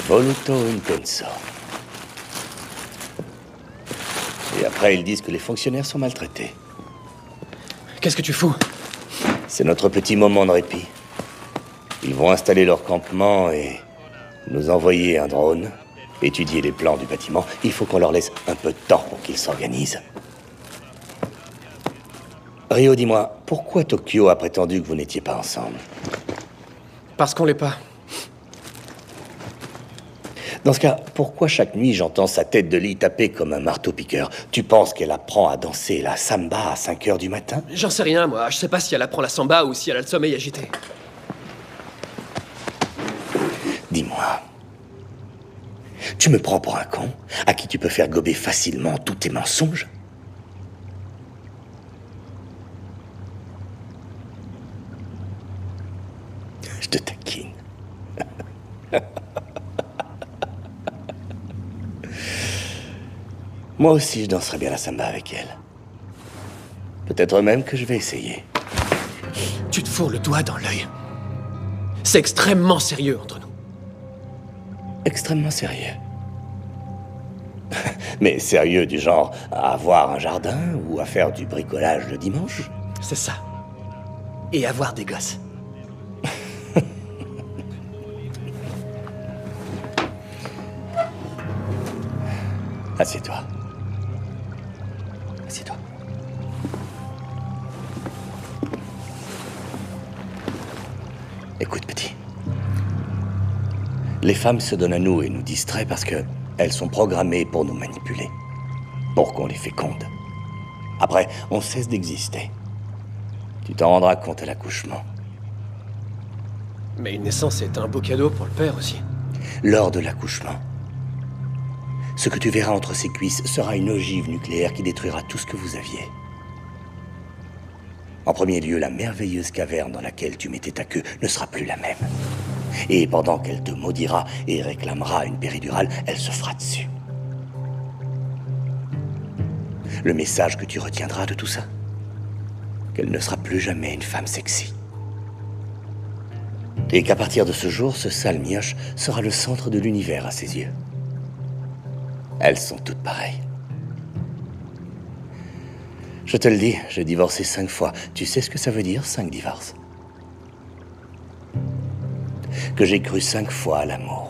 Voluto intenso. Et après, ils disent que les fonctionnaires sont maltraités. Qu'est-ce que tu fous? C'est notre petit moment de répit. Ils vont installer leur campement et nous envoyer un drone, étudier les plans du bâtiment. Il faut qu'on leur laisse un peu de temps pour qu'ils s'organisent. Rio, dis-moi, pourquoi Tokyo a prétendu que vous n'étiez pas ensemble? Parce qu'on l'est pas. Dans ce cas, pourquoi chaque nuit j'entends sa tête de lit taper comme un marteau-piqueur? Tu penses qu'elle apprend à danser la samba à 5 heures du matin? J'en sais rien, moi. Je sais pas si elle apprend la samba ou si elle a le sommeil agité. Dis-moi, tu me prends pour un con à qui tu peux faire gober facilement tous tes mensonges? Je te taquine. Moi aussi, je danserais bien la samba avec elle. Peut-être même que je vais essayer. Tu te fourres le doigt dans l'œil. C'est extrêmement sérieux entre nous. Extrêmement sérieux. Mais sérieux du genre à avoir un jardin ou à faire du bricolage le dimanche? C'est ça. Et avoir des gosses. Assieds-toi. Assieds-toi. Écoute, petit. Les femmes se donnent à nous et nous distraient parce que elles sont programmées pour nous manipuler. Pour qu'on les féconde. Après, on cesse d'exister. Tu t'en rendras compte à l'accouchement. Mais une naissance est un beau cadeau pour le père aussi. Lors de l'accouchement, ce que tu verras entre ses cuisses sera une ogive nucléaire qui détruira tout ce que vous aviez. En premier lieu, la merveilleuse caverne dans laquelle tu mettais ta queue ne sera plus la même. Et pendant qu'elle te maudira et réclamera une péridurale, elle se fera dessus. Le message que tu retiendras de tout ça, qu'elle ne sera plus jamais une femme sexy. Et qu'à partir de ce jour, ce sale mioche sera le centre de l'univers à ses yeux. Elles sont toutes pareilles. Je te le dis, j'ai divorcé 5 fois. Tu sais ce que ça veut dire, 5 divorces? Que j'ai cru 5 fois à l'amour.